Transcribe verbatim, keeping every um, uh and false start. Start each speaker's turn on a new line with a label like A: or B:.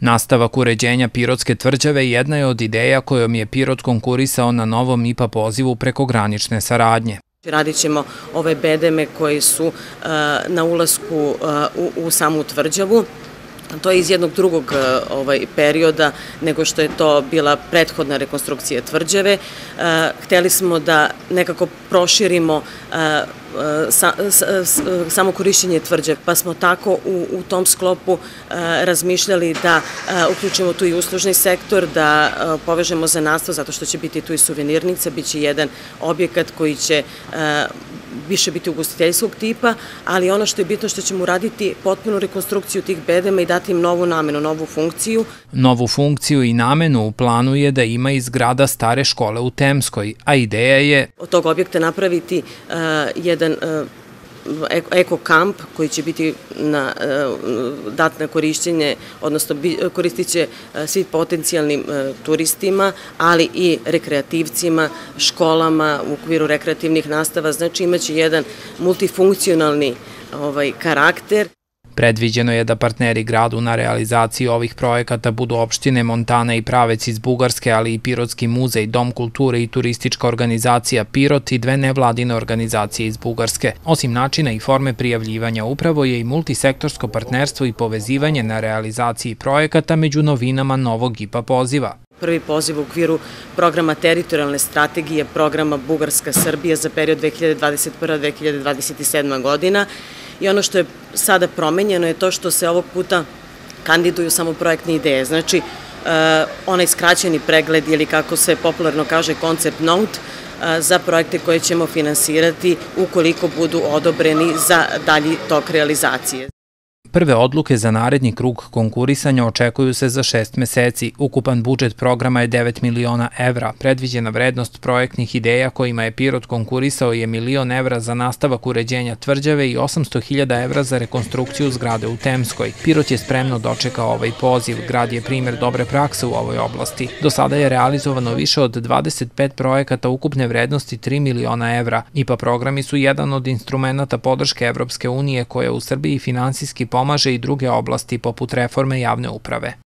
A: Nastavak uređenja Pirotske tvrđave jedna je od ideja kojom je Pirot konkurisao na novom I P A pozivu prekogranične saradnje.
B: Radit ćemo ove bedeme koji su na ulasku u samu tvrđavu. To je iz jednog drugog perioda nego što je to bila prethodna rekonstrukcija tvrđave. Hteli smo da nekako proširimo samo korišćenje tvrđave, pa smo tako u tom sklopu razmišljali da uključimo tu i uslužni sektor, da povežemo zanatstvo, zato što će biti tu i suvenirnica, bit će jedan objekat koji će više biti ugostiteljskog tipa, ali ono što je bitno što ćemo uraditi potpunu rekonstrukciju tih bedema i dati im novu namenu, novu funkciju.
A: Novu funkciju i namenu u planu je da ima i zgrada stare škole u Temskoj, a ideja je
B: od tog objekta napraviti jedan eko-kamp koji će biti dat na korišćenje, odnosno koristit će svi potencijalnim turistima, ali i rekreativcima, školama u okviru rekreativnih nastava, znači imaće jedan multifunkcionalni karakter.
A: Predviđeno je da partneri gradu na realizaciji ovih projekata budu opštine Montana i Pravec iz Bugarske, ali i Pirotski muzej, Dom kulture i turistička organizacija Pirot i dve nevladine organizacije iz Bugarske. Osim načina i forme prijavljivanja, upravo je i multisektorsko partnerstvo i povezivanje na realizaciji projekata među novinama novog I P A poziva.
B: Prvi poziv u okviru programa teritorijalne strategije programa Bugarska-Srbija za period dve hiljade dvadeset prva do dve hiljade dvadeset sedma godina. I ono što je sada promenjeno je to što se ovog puta kandiduju samo projektne ideje. Znači, onaj skraćeni pregled ili kako se popularno kaže concept note za projekte koje ćemo finansirati ukoliko budu odobreni za dalji tok realizacije.
A: Prve odluke za naredni krug konkurisanja očekuju se za šest meseci. Ukupan budžet programa je devet miliona evra. Predviđena vrednost projektnih ideja kojima je Pirot konkurisao je milion evra za nastavak uređenja tvrđave i osamsto hiljada evra za rekonstrukciju zgrade u Temskoj. Pirot je spremno dočekao ovaj poziv. Grad je primer dobre prakse u ovoj oblasti. Do sada je realizovano više od dvadeset pet projekata ukupne vrednosti tri miliona evra. I P A programi su jedan od instrumenata podrške Evropske unije koja u Srbiji finansijski pomaže i druge oblasti poput reforme javne uprave.